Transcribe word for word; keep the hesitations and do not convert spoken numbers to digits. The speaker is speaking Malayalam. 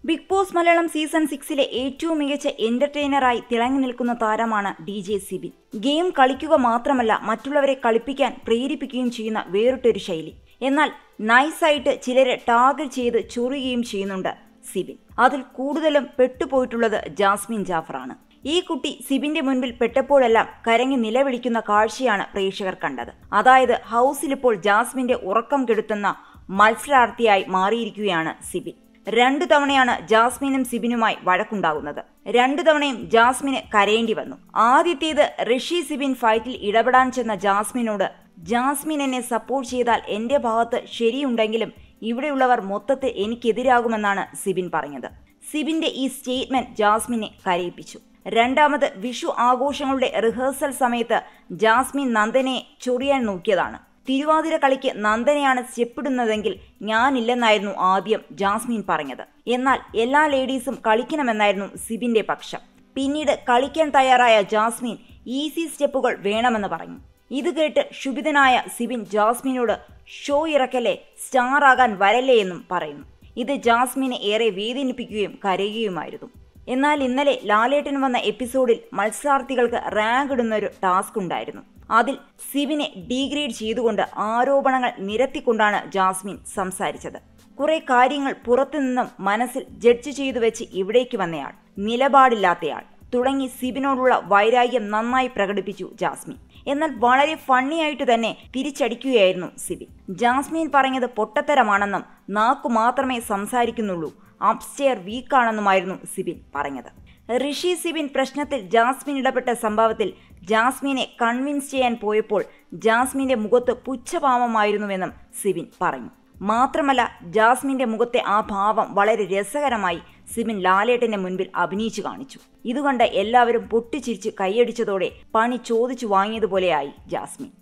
ബിഗ് ബോസ് മലയാളം സീസൺ സിക്സിലെ ഏറ്റവും മികച്ച എന്റർടൈനറായി തിളങ്ങി നിൽക്കുന്ന താരമാണ് ഡി ജെ സിബിൻ. ഗെയിം കളിക്കുക മാത്രമല്ല, മറ്റുള്ളവരെ കളിപ്പിക്കാൻ പ്രേരിപ്പിക്കുകയും ചെയ്യുന്ന വേറിട്ടൊരു ശൈലി. എന്നാൽ നൈസായിട്ട് ചിലരെ ടാർഗറ്റ് ചെയ്ത് ചൊറിയുകയും ചെയ്യുന്നുണ്ട് സിബിൻ. അതിൽ കൂടുതലും പെട്ടുപോയിട്ടുള്ളത് ജാസ്മിൻ ജാഫറാണ്. ഈ കുട്ടി സിബിന്റെ മുൻപിൽ പെട്ടപ്പോഴെല്ലാം കരങ്ങി നിലവിളിക്കുന്ന കാഴ്ചയാണ് പ്രേക്ഷകർ കണ്ടത്. അതായത് ഹൗസിലിപ്പോൾ ജാസ്മിന്റെ ഉറക്കം കെടുത്തുന്ന മത്സരാർത്ഥിയായി മാറിയിരിക്കുകയാണ് സിബിൻ. രണ്ടു തവണയാണ് ജാസ്മിനും സിബിനുമായി വഴക്കുണ്ടാകുന്നത്. രണ്ടു തവണയും ജാസ്മിന് കരയേണ്ടി വന്നു. ആദ്യത്തേത് ഋഷി സിബിൻ ഫൈറ്റിൽ ഇടപെടാൻ ചെന്ന ജാസ്മിനോട് ജാസ്മിൻ എന്നെ സപ്പോർട്ട് ചെയ്താൽ എന്റെ ഭാഗത്ത് ശരിയുണ്ടെങ്കിലും ഇവിടെയുള്ളവർ മൊത്തത്തിൽ എനിക്കെതിരാകുമെന്നാണ് സിബിൻ പറഞ്ഞത്. സിബിന്റെ ഈ സ്റ്റേറ്റ്മെന്റ് ജാസ്മിനെ കരയിപ്പിച്ചു. രണ്ടാമത് വിഷു ആഘോഷങ്ങളുടെ റിഹേഴ്സൽ സമയത്ത് ജാസ്മിൻ നന്ദനെ ചൊറിയാൻ നോക്കിയതാണ്. തിരുവാതിര കളിക്ക് നന്ദനെയാണ് സ്റ്റെപ്പിടുന്നതെങ്കിൽ ഞാനില്ലെന്നായിരുന്നു ആദ്യം ജാസ്മിൻ പറഞ്ഞത്. എന്നാൽ എല്ലാ ലേഡീസും കളിക്കണമെന്നായിരുന്നു സിബിന്റെ പക്ഷം. പിന്നീട് കളിക്കാൻ തയ്യാറായ ജാസ്മിൻ ഈസി സ്റ്റെപ്പുകൾ വേണമെന്ന് പറഞ്ഞു. ഇത് കേട്ട് ക്ഷുഭിതനായ സിബിൻ ജാസ്മിനോട് ഷോ ഇറക്കല്ലേ, സ്റ്റാർ ആകാൻ വരല്ലേ എന്നും പറയുന്നു. ഇത് ജാസ്മിനെ ഏറെ വേദനിപ്പിക്കുകയും കരയുകയുമായിരുന്നു. എന്നാൽ ഇന്നലെ ലാലേട്ടൻ വന്ന എപ്പിസോഡിൽ മത്സരാർത്ഥികൾക്ക് റാങ്ക് ഇടുന്നൊരു ടാസ്ക് ഉണ്ടായിരുന്നു. അതിൽ സിബിനെ ഡീഗ്രേഡ് ചെയ്തുകൊണ്ട് ആരോപണങ്ങൾ നിരത്തിക്കൊണ്ടാണ് ജാസ്മിൻ സംസാരിച്ചത്. കുറെ കാര്യങ്ങൾ പുറത്തുനിന്നും മനസ്സിൽ ജഡ്ജ് ചെയ്തു വെച്ച് ഇവിടേക്ക് വന്നയാൾ, നിലപാടില്ലാത്തയാൾ തുടങ്ങി സിബിനോടുള്ള വൈരാഗ്യം നന്നായി പ്രകടിപ്പിച്ചു ജാസ്മിൻ. എന്നാൽ വളരെ ഫണ്ണിയായിട്ട് തന്നെ തിരിച്ചടിക്കുകയായിരുന്നു സിബിൻ. ജാസ്മിൻ പറഞ്ഞത് പൊട്ടത്തരമാണെന്നും നാക്കു മാത്രമേ സംസാരിക്കുന്നുള്ളൂ, അപ്സ്റ്റെയർ വീക്കാണെന്നുമായിരുന്നു സിബിൻ പറഞ്ഞത്. ഋഷി സിബിൻ പ്രശ്നത്തിൽ ജാസ്മിൻ ഇടപെട്ട സംഭവത്തിൽ ജാസ്മിനെ കൺവിൻസ് ചെയ്യാൻ പോയപ്പോൾ ജാസ്മിന്റെ മുഖത്ത് പുച്ഛഭാവമായിരുന്നുവെന്നും സിബിൻ പറഞ്ഞു. മാത്രമല്ല, ജാസ്മിന്റെ മുഖത്തെ ആ ഭാവം വളരെ രസകരമായി സിബിൻ ലാലേട്ടന്റെ മുൻപിൽ അഭിനയിച്ചു കാണിച്ചു. ഇതുകണ്ട് എല്ലാവരും പൊട്ടിച്ചിരിച്ച് കൈയടിച്ചതോടെ പണി ചോദിച്ചു വാങ്ങിയതുപോലെയായി ജാസ്മിൻ.